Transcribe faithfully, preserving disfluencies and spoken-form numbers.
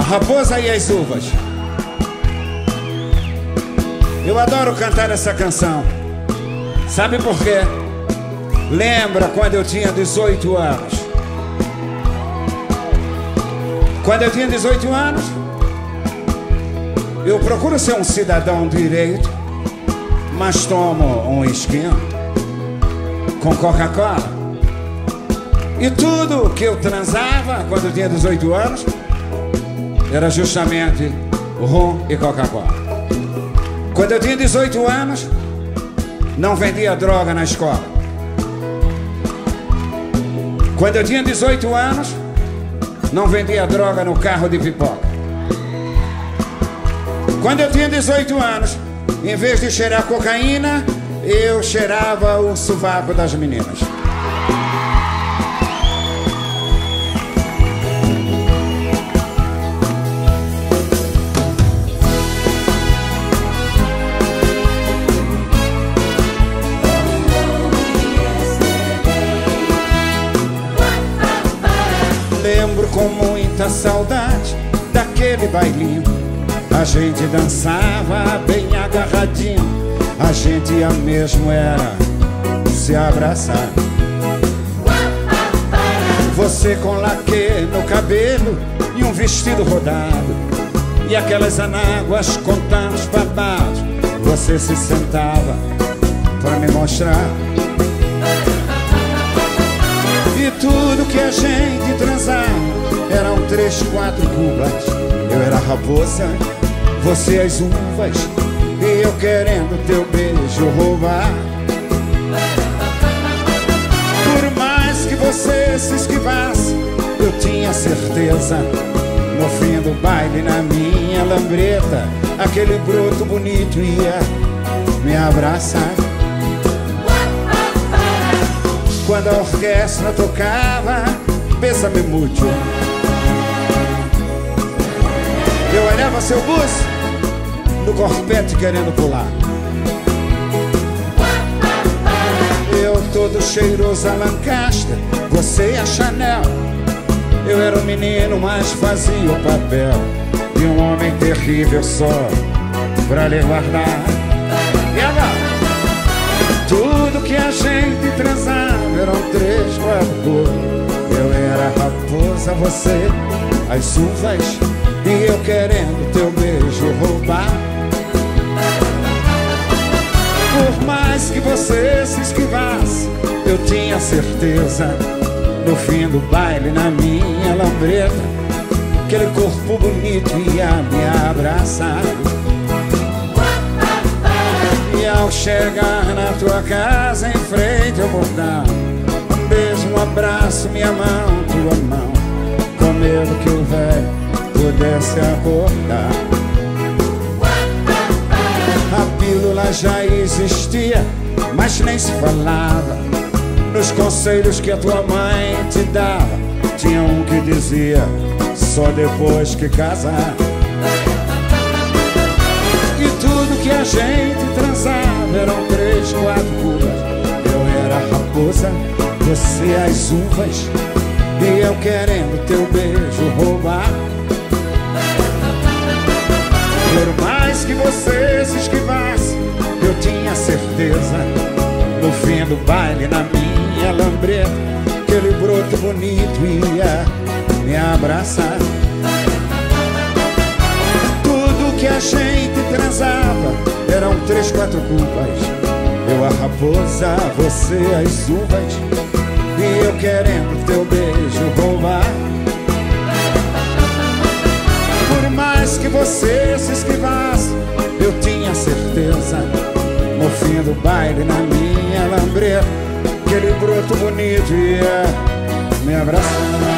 Raposa e as Uvas. Eu adoro cantar essa canção. Sabe por quê? Lembra quando eu tinha dezoito anos? Quando eu tinha dezoito anos, eu procuro ser um cidadão direito, mas tomo um esquino com Coca-Cola. E tudo que eu transava quando eu tinha dezoito anos era justamente rum e Coca-Cola. Quando eu tinha dezoito anos, não vendia droga na escola. Quando eu tinha dezoito anos, não vendia droga no carro de pipoca. Quando eu tinha dezoito anos, em vez de cheirar cocaína, eu cheirava o sovaco das meninas. Lembro com muita saudade daquele bailinho. A gente dançava bem agarradinho. A gente ia mesmo era se abraçar. Você com laque no cabelo e um vestido rodado, e aquelas anáguas com tantos babados. Você se sentava pra me mostrar. E tudo que a gente transava eram três, quatro cubas. Eu era a raposa, você as uvas, e eu querendo teu beijo roubar. Por mais que você se esquivasse, eu tinha certeza, no fim do baile, na minha lambreta, aquele broto bonito ia me abraçar. Quando a orquestra tocava Bésame Mucho, eu olhava seu buço no corpete querendo pular. Eu todo cheiroso a Lancaster, você a Chanel. Eu era um menino, mas fazia o papel de um homem terrível só pra lhe guardar. E agora? Tudo que a gente transava eram três, quatro cores. Eu era a raposa, você as uvas, e eu querendo teu beijo roubar. Por mais que você se esquivasse, eu tinha certeza, no fim do baile, na minha lambreta, aquele corpo bonito ia me abraçar. E ao chegar na tua casa, em frente ao portão, um beijo, um abraço, minha mão, tua mão, com medo que o velho pudesse acordar. A pílula já existia, mas nem se falava. Nos conselhos que a tua mãe te dava, tinha um que dizia: só depois que casar. E tudo que a gente transava eram três, quatro cubas. Eu era a raposa, você as uvas, e eu querendo teu beijo roubar. Por mais que você se esquivasse, eu tinha certeza, no fim do baile, na minha lambreta, aquele broto bonito ia me abraçar. Tudo que a gente transava eram três, quatro cubas. Eu a raposa, você as uvas, e eu querendo teu beijo roubar. Por mais que você se esquivasse, eu tinha certeza, no fim do baile, na minha lambreta, aquele broto bonito ia me abraçar.